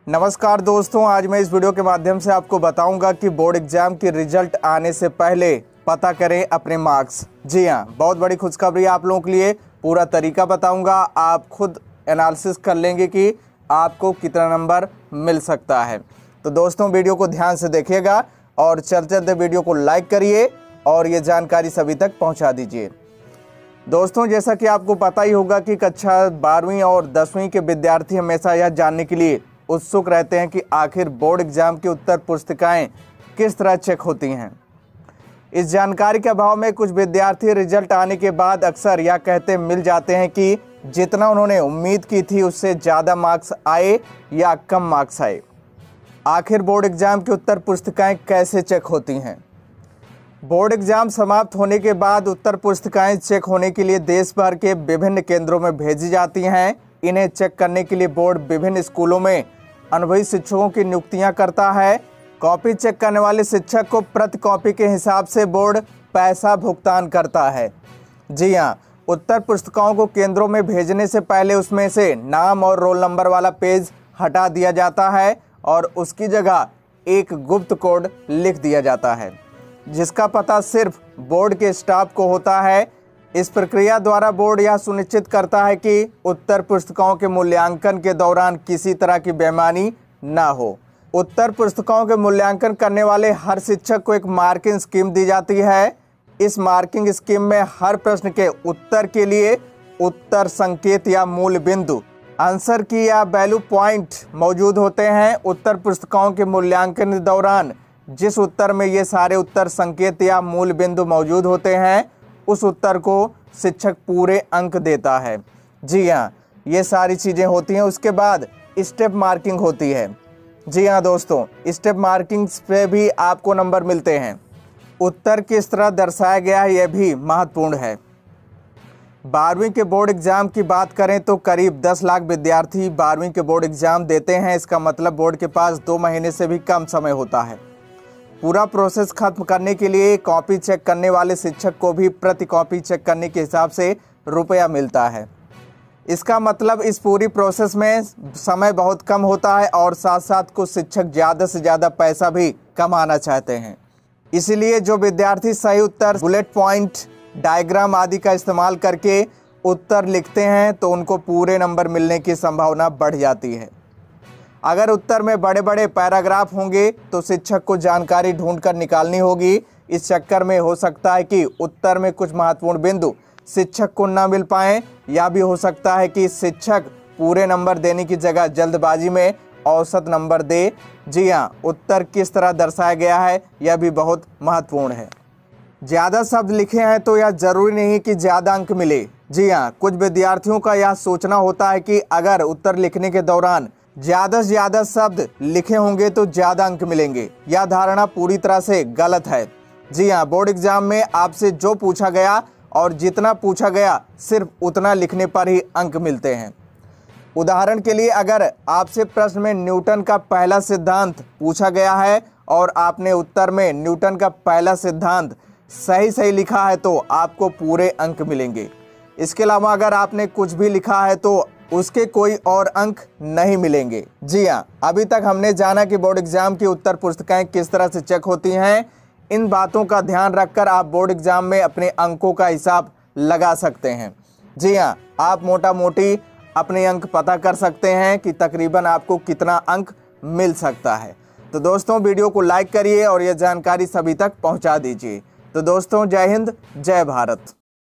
नमस्कार दोस्तों, आज मैं इस वीडियो के माध्यम से आपको बताऊंगा कि बोर्ड एग्जाम की रिजल्ट आने से पहले पता करें अपने मार्क्स। जी हाँ, बहुत बड़ी खुशखबरी आप लोगों के लिए। पूरा तरीका बताऊंगा, आप खुद एनालिसिस कर लेंगे कि आपको कितना नंबर मिल सकता है। तो दोस्तों वीडियो को ध्यान से देखिएगा और चलते वीडियो को लाइक करिए और ये जानकारी सभी तक पहुँचा दीजिए। दोस्तों जैसा कि आपको पता ही होगा कि कक्षा 12वीं और 10वीं के विद्यार्थी हमेशा यह जानने के लिए उत्सुक रहते हैं कि आखिर बोर्ड एग्जाम की उत्तर पुस्तिकाएं किस तरह चेक होती हैं। इस जानकारी के अभाव में कुछ विद्यार्थी रिजल्ट आने के बाद अक्सर यह कहते मिल जाते हैं कि जितना उन्होंने उम्मीद की थी उससे ज़्यादा मार्क्स आए या कम मार्क्स आए। आखिर बोर्ड एग्जाम की उत्तर पुस्तिकाएं कैसे चेक होती हैं? बोर्ड एग्जाम समाप्त होने के बाद उत्तर पुस्तिकाएं चेक होने के लिए देश भर के विभिन्न केंद्रों में भेजी जाती हैं। इन्हें चेक करने के लिए बोर्ड विभिन्न स्कूलों में अनुभवी शिक्षकों की नियुक्तियां करता है। कॉपी चेक करने वाले शिक्षक को प्रति कॉपी के हिसाब से बोर्ड पैसा भुगतान करता है। जी हाँ, उत्तर पुस्तिकाओं को केंद्रों में भेजने से पहले उसमें से नाम और रोल नंबर वाला पेज हटा दिया जाता है और उसकी जगह एक गुप्त कोड लिख दिया जाता है जिसका पता सिर्फ बोर्ड के स्टाफ को होता है। इस प्रक्रिया द्वारा बोर्ड यह सुनिश्चित करता है कि उत्तर पुस्तिकाओं के मूल्यांकन के दौरान किसी तरह की बेईमानी ना हो। उत्तर पुस्तिकाओं के मूल्यांकन करने वाले हर शिक्षक को एक मार्किंग स्कीम दी जाती है। इस मार्किंग स्कीम में हर प्रश्न के उत्तर के लिए उत्तर संकेत या मूल बिंदु, आंसर की या वैल्यू पॉइंट मौजूद होते हैं। उत्तर पुस्तिकाओं के मूल्यांकन के दौरान जिस उत्तर में ये सारे उत्तर संकेत या मूल बिंदु मौजूद होते हैं उस उत्तर को शिक्षक पूरे अंक देता है। जी हाँ, ये सारी चीज़ें होती हैं। उसके बाद स्टेप मार्किंग होती है। जी हाँ दोस्तों, स्टेप मार्किंग पे भी आपको नंबर मिलते हैं। उत्तर किस तरह दर्शाया गया है यह भी महत्वपूर्ण है। 12वीं के बोर्ड एग्ज़ाम की बात करें तो करीब 10 लाख विद्यार्थी 12वीं के बोर्ड एग्ज़ाम देते हैं। इसका मतलब बोर्ड के पास 2 महीने से भी कम समय होता है। पूरा प्रोसेस खत्म करने के लिए कॉपी चेक करने वाले शिक्षक को भी प्रति कॉपी चेक करने के हिसाब से रुपया मिलता है। इसका मतलब इस पूरी प्रोसेस में समय बहुत कम होता है और साथ साथ कुछ शिक्षक ज़्यादा से ज़्यादा पैसा भी कमाना चाहते हैं। इसीलिए जो विद्यार्थी सही उत्तर, बुलेट पॉइंट, डायग्राम आदि का इस्तेमाल करके उत्तर लिखते हैं तो उनको पूरे नंबर मिलने की संभावना बढ़ जाती है। अगर उत्तर में बड़े बड़े पैराग्राफ होंगे तो शिक्षक को जानकारी ढूंढकर निकालनी होगी। इस चक्कर में हो सकता है कि उत्तर में कुछ महत्वपूर्ण बिंदु शिक्षक को ना मिल पाएँ, या भी हो सकता है कि शिक्षक पूरे नंबर देने की जगह जल्दबाजी में औसत नंबर दे। जी हाँ, उत्तर किस तरह दर्शाया गया है यह भी बहुत महत्वपूर्ण है। ज़्यादा शब्द लिखे हैं तो यह ज़रूरी नहीं कि ज़्यादा अंक मिले। जी हाँ, कुछ विद्यार्थियों का यह सोचना होता है कि अगर उत्तर लिखने के दौरान ज़्यादा से ज़्यादा शब्द लिखे होंगे तो ज़्यादा अंक मिलेंगे। यह धारणा पूरी तरह से गलत है। जी हाँ, बोर्ड एग्जाम में आपसे जो पूछा गया और जितना पूछा गया सिर्फ उतना लिखने पर ही अंक मिलते हैं। उदाहरण के लिए अगर आपसे प्रश्न में न्यूटन का पहला सिद्धांत पूछा गया है और आपने उत्तर में न्यूटन का पहला सिद्धांत सही लिखा है तो आपको पूरे अंक मिलेंगे। इसके अलावा अगर आपने कुछ भी लिखा है तो उसके कोई और अंक नहीं मिलेंगे। जी हाँ, अभी तक हमने जाना कि बोर्ड एग्जाम की उत्तर पुस्तिकाएं किस तरह से चेक होती हैं। इन बातों का ध्यान रखकर आप बोर्ड एग्जाम में अपने अंकों का हिसाब लगा सकते हैं। जी हाँ, आप मोटा मोटी अपने अंक पता कर सकते हैं कि तकरीबन आपको कितना अंक मिल सकता है। तो दोस्तों वीडियो को लाइक करिए और यह जानकारी सभी तक पहुँचा दीजिए। तो दोस्तों जय हिंद, जय भारत।